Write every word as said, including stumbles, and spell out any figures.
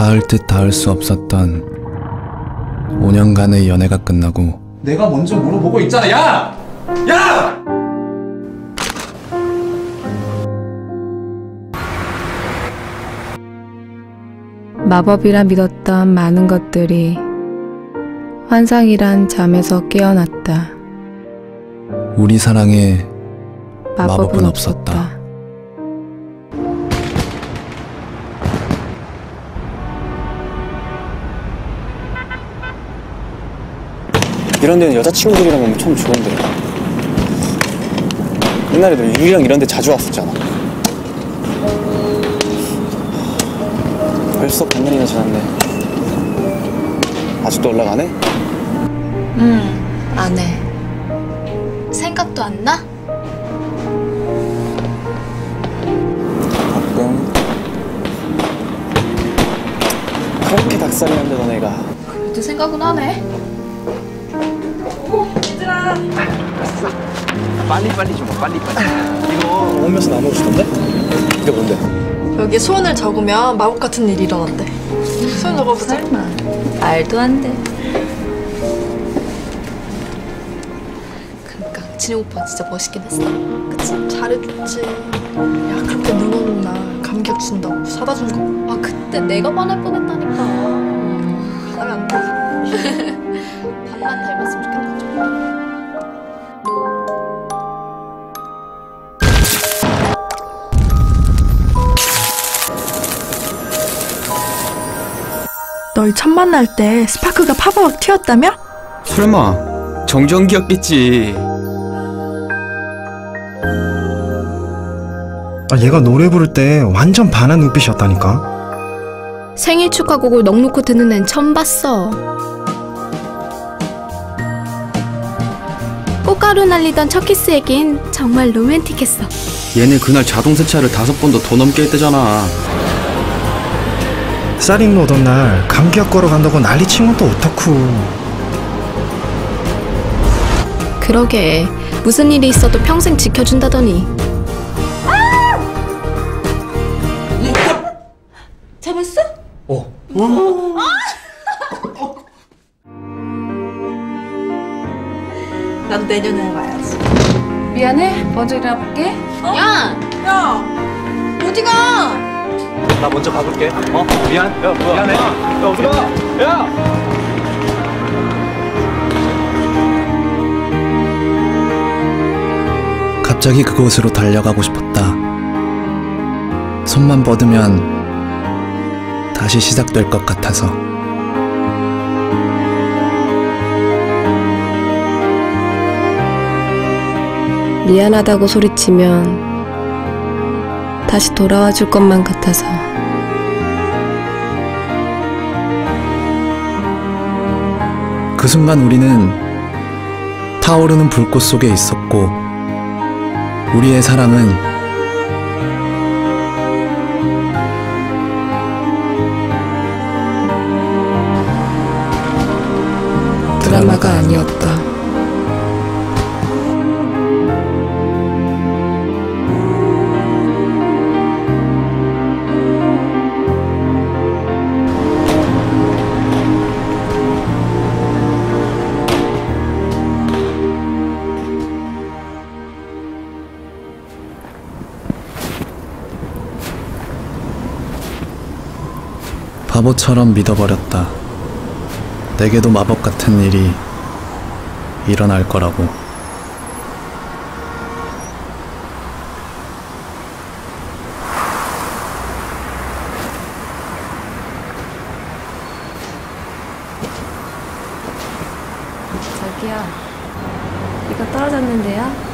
닿을 듯 닿을 수 없었던 오 년간의 연애가 끝나고 내가 먼저 물어보고 있잖아. 야! 야! 마법이라 믿었던 많은 것들이 환상이란 잠에서 깨어났다. 우리 사랑에 마법은, 마법은 없었다. 없었다. 이런 데는 여자친구들이랑 오면 참 좋은데. 옛날에도 유리랑 이런 데 자주 왔었잖아. 벌써 반년이나 지났네. 아직도 연락 안 해? 응, 안 해. 생각도 안 나? 가끔. 그렇게 닭살이는데 너네가. 그래도 생각은 하네. 얘들아. 빨리빨리 좀 빨리빨리. 이거 오면서 나눠주던데? 이게 뭔데? 여기에 소원을 적으면 마법 같은 일이 일어난대. 소원 적어보자. 설마. 말도 안 돼. 그러니까 진영 오빠 진짜 멋있긴 했어. 그치? 잘해줬지. 야, 그렇게 눈 오는 날 감기약 준다고 사다 준 거. 아, 그때 내가 반할 뻔했다니까. 말이 안 돼. 반만 닮았으면 좋겠다. 널 첫 만날 때 스파크가 파바박 튀었다며? 설마 정전기였겠지. 아, 얘가 노래 부를 때 완전 반한 눈빛이었다니까. 생일 축하곡을 넉놓고 듣는 앤 처음 봤어. 꽃가루 날리던 첫 키스 얘긴 정말 로맨틱했어. 얘네 그날 자동 세차를 다섯 번도 더 넘게 했대잖아. 쌀인 오던 날 감기약 걸어간다고 난리 친 건 또 어떡후. 그러게 무슨 일이 있어도 평생 지켜준다더니. 잡았어? 어. 난 내년에 와야지. 미안해. 먼저 일어나 볼게. 어? 야! 야! 어디가? 나 먼저 가볼게. 어? 미안. 야, 미안해. 야, 어디 가? 야! 갑자기 그곳으로 달려가고 싶었다. 손만 뻗으면 다시 시작될 것 같아서. 미안하다고 소리치면 다시 돌아와 줄 것만 같아서. 그 순간 우리는 타오르는 불꽃 속에 있었고 우리의 사랑은 드라마가 아니었다. 바보처럼 믿어버렸다. 내게도 마법 같은 일이 일어날 거라고. 저기요, 이거 떨어졌는데요?